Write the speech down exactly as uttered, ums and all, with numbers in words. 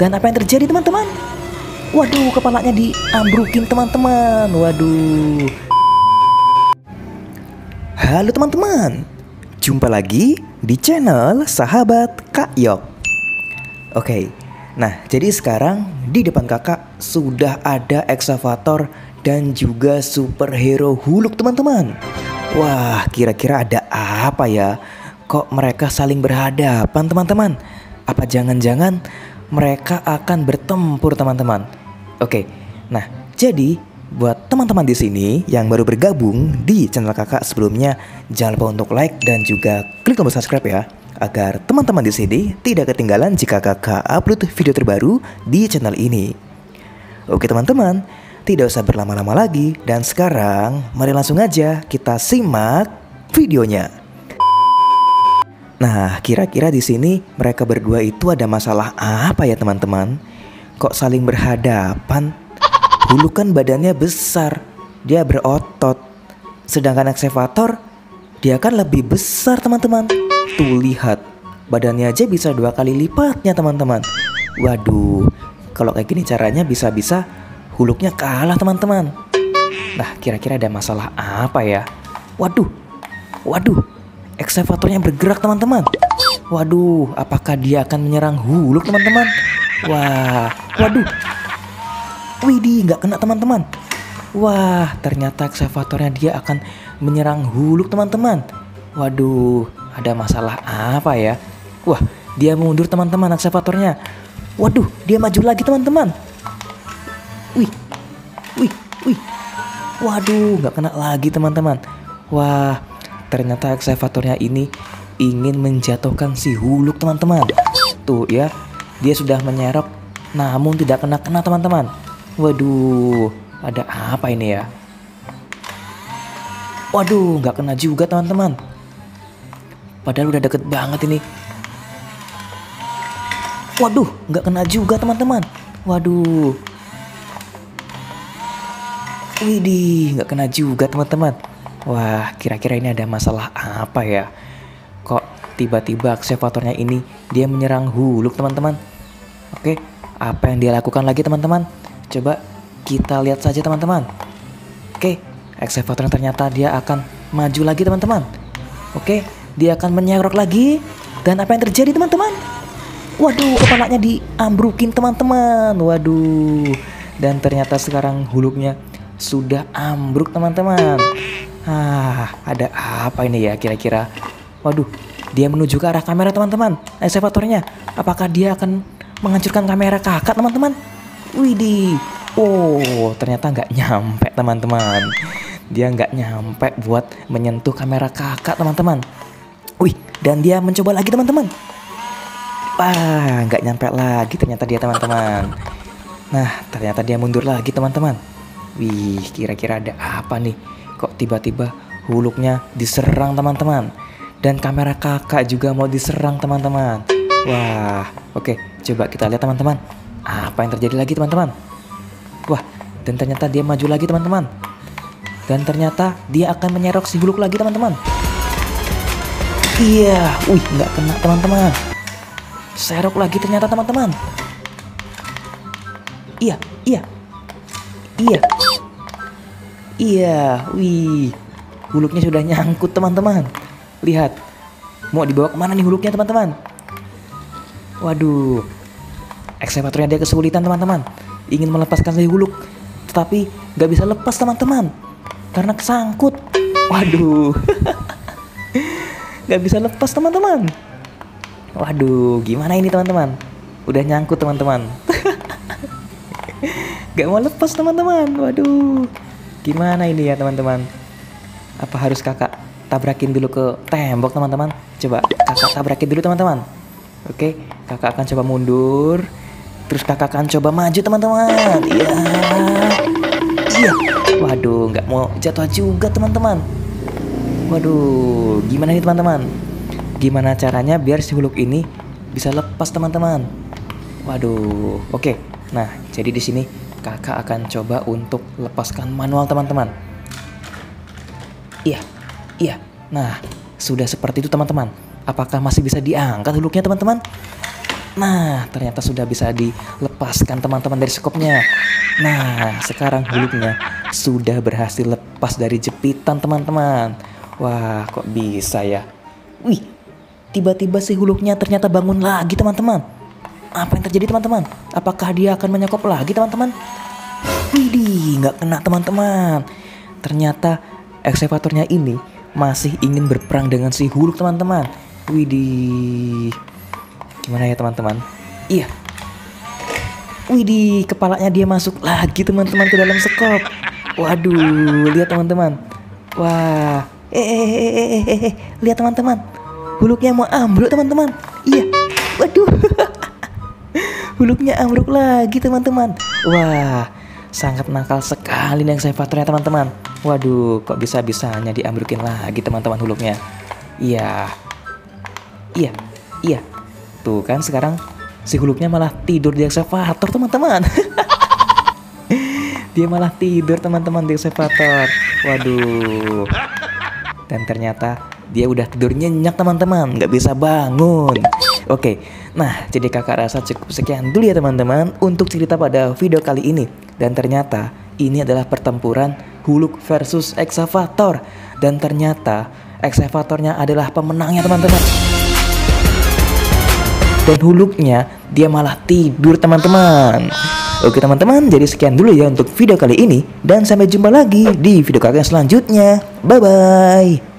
Dan apa yang terjadi teman-teman? Waduh, kepalanya diambrukin teman-teman. Waduh. Halo teman-teman, jumpa lagi di channel Sahabat Kak Yok. Oke, nah jadi sekarang di depan kakak sudah ada eksavator dan juga superhero Hulk teman-teman. Wah, kira-kira ada apa ya? Kok mereka saling berhadapan teman-teman? Apa jangan-jangan mereka akan bertempur teman-teman? Oke, nah jadi buat teman-teman di sini yang baru bergabung di channel kakak sebelumnya, jangan lupa untuk like dan juga klik tombol subscribe ya, agar teman-teman di sini tidak ketinggalan jika kakak upload video terbaru di channel ini. Oke teman-teman, tidak usah berlama-lama lagi dan sekarang mari langsung aja kita simak videonya. Nah, kira-kira di sini mereka berdua itu ada masalah apa ya teman-teman? Kok saling berhadapan? Hulk kan badannya besar, dia berotot. Sedangkan eksavator, dia kan lebih besar teman-teman. Tuh lihat, badannya aja bisa dua kali lipatnya teman-teman. Waduh, kalau kayak gini caranya bisa-bisa Hulknya kalah teman-teman. Nah, kira-kira ada masalah apa ya? Waduh, waduh, eksavatornya bergerak teman-teman. Waduh, apakah dia akan menyerang Hulk teman-teman? Wah, waduh. Widih, nggak kena teman-teman. Wah, ternyata eksavatornya dia akan menyerang Hulk teman-teman. Waduh, ada masalah apa ya? Wah, dia mundur teman-teman eksavatornya. Waduh, dia maju lagi teman-teman. Wih, wih, wih. Waduh, nggak kena lagi teman-teman. Wah, ternyata eksavatornya ini ingin menjatuhkan si Hulk teman-teman. Tuh ya, dia sudah menyerok namun tidak kena-kena teman-teman. Waduh, ada apa ini ya? Waduh, nggak kena juga teman-teman. Padahal udah deket banget ini. Waduh, nggak kena juga teman-teman. Waduh. Widih, nggak kena juga teman-teman. Wah, kira-kira ini ada masalah apa ya? Kok tiba-tiba eksavatornya ini dia menyerang Hulk teman-teman? Oke, apa yang dia lakukan lagi teman-teman? Coba kita lihat saja teman-teman. Oke, eksavatornya ternyata dia akan maju lagi teman-teman. Oke, dia akan menyerok lagi. Dan apa yang terjadi teman-teman? Waduh, kepalanya diambrukin teman-teman. Waduh. Dan ternyata sekarang Hulknya sudah ambruk teman-teman. Ah, ada apa ini ya kira-kira? Waduh, dia menuju ke arah kamera teman-teman. Eksavatornya, apakah dia akan menghancurkan kamera kakak teman-teman? Widih, oh ternyata nggak nyampe teman-teman. Dia nggak nyampe buat menyentuh kamera kakak teman-teman. Wih, dan dia mencoba lagi teman-teman. Wah, nggak nyampe lagi ternyata dia teman-teman. Nah, ternyata dia mundur lagi teman-teman. Wih, kira-kira ada apa nih? Kok tiba-tiba Hulknya diserang teman-teman. Dan kamera kakak juga mau diserang teman-teman. Wah, oke, coba kita lihat teman-teman. Apa yang terjadi lagi teman-teman? Wah, dan ternyata dia maju lagi teman-teman. Dan ternyata dia akan menyerok si Hulk lagi teman-teman. Iya, wih nggak kena teman-teman. Serok lagi ternyata teman-teman. Iya, iya, iya, iya, wih, Hulknya sudah nyangkut teman-teman. Lihat, mau dibawa kemana nih Hulknya teman-teman? Waduh, eksavatornya dia kesulitan teman-teman. Ingin melepaskan si Hulk, tetapi nggak bisa lepas teman-teman karena kesangkut. Waduh, nggak bisa lepas teman-teman. Waduh, gimana ini teman-teman? Udah nyangkut teman-teman. Gak mau lepas teman-teman. Waduh, gimana ini ya teman-teman? Apa harus kakak tabrakin dulu ke tembok teman-teman? Coba kakak tabrakin dulu teman-teman. Oke, kakak akan coba mundur. Terus kakak akan coba maju teman-teman. Iya, iya. Waduh, nggak mau jatuh juga teman-teman. Waduh, gimana nih teman-teman? Gimana caranya biar si Hulk ini bisa lepas teman-teman? Waduh, oke. Nah, jadi di sini kakak akan coba untuk lepaskan manual teman-teman. Iya, iya. Nah, sudah seperti itu teman-teman. Apakah masih bisa diangkat Hulknya teman-teman? Nah, ternyata sudah bisa dilepaskan teman-teman dari sekopnya. Nah, sekarang Hulknya sudah berhasil lepas dari jepitan teman-teman. Wah, kok bisa ya? Wih, tiba-tiba si Hulknya ternyata bangun lagi teman-teman. Apa yang terjadi teman-teman? Apakah dia akan menyekop lagi teman-teman? Widih, nggak kena teman-teman. Ternyata ekskavatornya ini masih ingin berperang dengan si Hulk teman-teman. Widih. Gimana ya teman-teman? Iya. Widih, kepalanya dia masuk lagi teman-teman ke dalam sekop. Waduh, lihat teman-teman. Wah, eh, eh, eh, eh, eh, eh, eh. Lihat teman-teman. Hulknya mau ambruk teman-teman. Iya. Waduh. Hulknya ambruk lagi teman-teman. Wah, sangat nakal sekali nih ekskavatornya teman-teman. Waduh, kok bisa-bisanya diambrukin lagi teman-teman Hulknya. Iya. Iya. Iya. Tuh kan sekarang si Hulknya malah tidur di ekskavator teman-teman. Dia malah tidur teman-teman di ekskavator. Waduh. Dan ternyata dia udah tidur nyenyak teman-teman, nggak bisa bangun. Oke, nah jadi kakak rasa cukup sekian dulu ya teman-teman untuk cerita pada video kali ini. Dan ternyata ini adalah pertempuran Hulk versus ekskavator. Dan ternyata ekskavatornya adalah pemenangnya teman-teman. Dan Hulknya dia malah tidur teman-teman. Oke teman-teman, jadi sekian dulu ya untuk video kali ini. Dan sampai jumpa lagi di video kakak selanjutnya. Bye-bye.